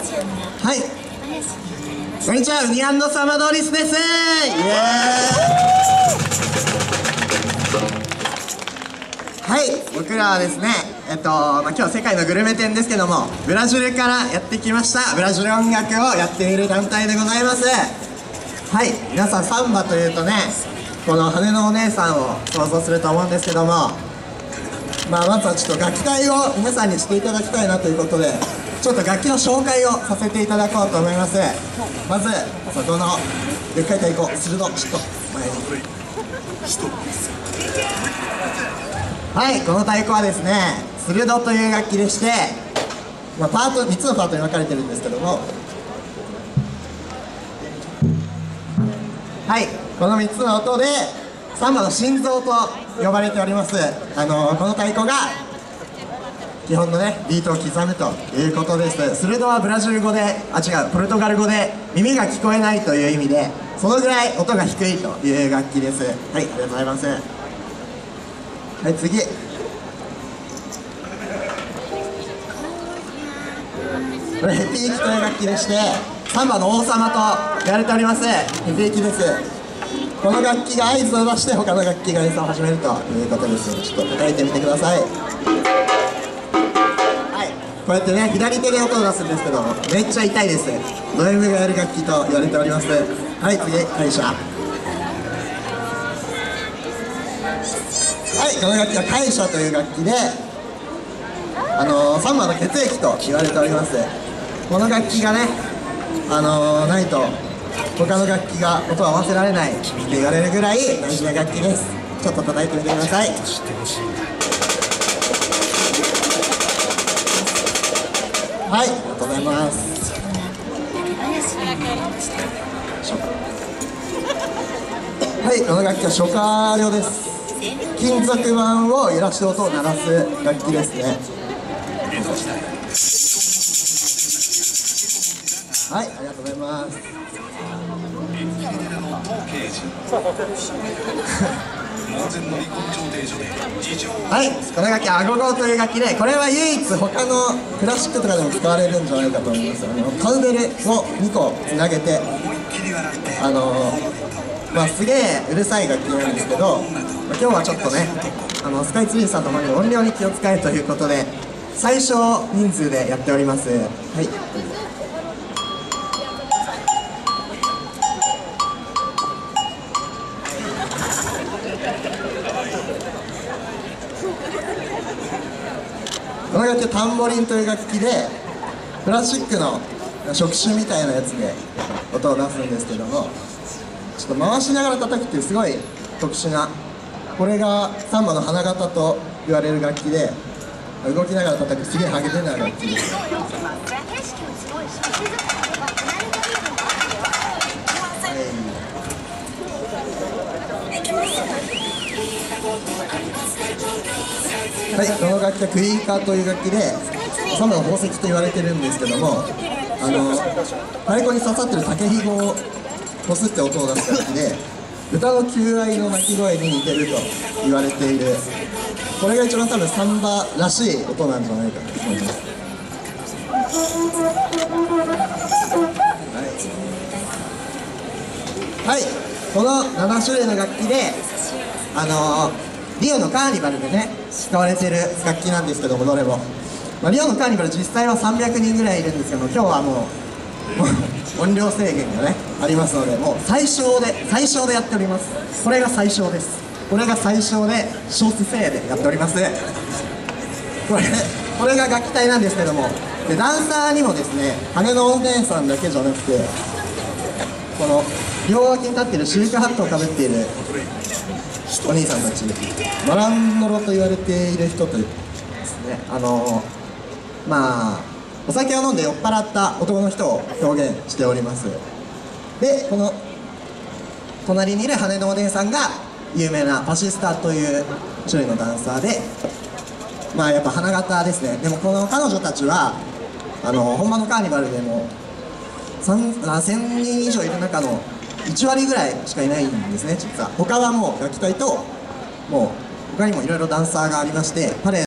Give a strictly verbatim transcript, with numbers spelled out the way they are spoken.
はい、こんにちは、ウニ&サマドリスです。イエーイ。はい、僕らはですね、えっと、まあ、今日世界のグルメ展ですけども、ブラジルからやってきましたブラジル音楽をやっている団体でございます。はい、皆さんサンバというとね、この羽のお姉さんを想像すると思うんですけども、まあ、まずはちょっと楽器隊を皆さんにしていただきたいなということで、ちょっと楽器の紹介をさせていただこうと思います。まずそこのでっかい太鼓、鋭ちょっと前に。はい、この太鼓はですね、鋭という楽器でして、まあ、パートみっつのパートに分かれてるんですけども、はい、このみっつの音でサンバの心臓と呼ばれております。あのー、この太鼓が基本のねビートを刻むということです。鋭はブラジル語で、あ違うポルトガル語で耳が聞こえないという意味で、そのぐらい音が低いという楽器です。はい、ありがとうございます。はい、次。これヘピーキという楽器でして、サンバの王様と言われております。ヘピーキです。この楽器が合図を出して他の楽器が演奏を始めるということです。ちょっと叩いてみてください。こうやってね、左手で音を出すんですけども、めっちゃ痛いです。ド M がやる楽器と言われております。はい、次、会社。はい、この楽器は会社という楽器で、あのー、サンバの血液と言われております。この楽器がね、あのー、ないと他の楽器が音を合わせられないって言われるぐらい大事な楽器です。ちょっと叩いてみてください。はい、ありがとうございます。はい、この楽器はショカーリョです。金属板を揺らして音を鳴らす楽器ですね。はい、ありがとうございます。はい、この楽器はアゴゴという楽器で、これは唯一他のクラシックとかでも使われるんじゃないかと思います。あのカウベルをにこつなげて、あのー、まあすげえうるさい楽器なんですけど、まあ、今日はちょっとね、あのスカイツリーさんともに音量に気を使えということで最小人数でやっております。はい、この楽器はタンボリンという楽器で、クラシックの触手みたいなやつで音を出すんですけども、ちょっと回しながら叩くっていうすごい特殊な、これがサンバの花形と言われる楽器で、動きながら叩くすげえハゲてな楽器です。はい、この楽器はクイーカーという楽器で、サンバの宝石と言われてるんですけども、あの太鼓に刺さってる竹ひごをこすって音を出す楽器で、歌の求愛の鳴き声に似てると言われている、これが一番多分サンバらしい音なんじゃないかと思います。はい、はい、このなな種類の楽器で、あのーリオのカーニバルでね使われている楽器なんですけども、どれも、まあ、リオのカーニバル実際はさんびゃくにんぐらいいるんですけども、今日はもう、もう音量制限がねありますので、もう最小で最小でやっております。これが最小です。これが最小で小数制でやっております。これこれが楽器隊なんですけども、でダンサーにもですね、羽のお姉さんだけじゃなくて、この両脇に立っているシルクハットをかぶっているお兄さんたち、マランノロと言われている人とですね、あのー、まあお酒を飲んで酔っ払った男の人を表現しております。でこの隣にいる羽のお姉さんが有名なパシスタという種類のダンサーで、まあやっぱ花形ですね。でもこの彼女たちはあの本場のカーニバルでもせんにん以上いる中のいちわりぐらいしかいないんですね、実は。他はもう楽器隊と、もう他にもいろいろダンサーがありまして、パレード